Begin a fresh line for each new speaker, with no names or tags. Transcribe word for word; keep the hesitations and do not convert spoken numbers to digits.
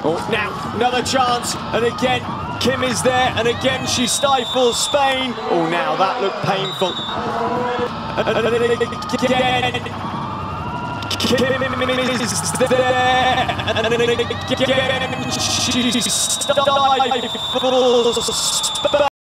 Oh, now another chance, and again Kim is there, and again she stifles Spain. Oh, now that looked painful. And again, Kim is there, and again she stifles Spain.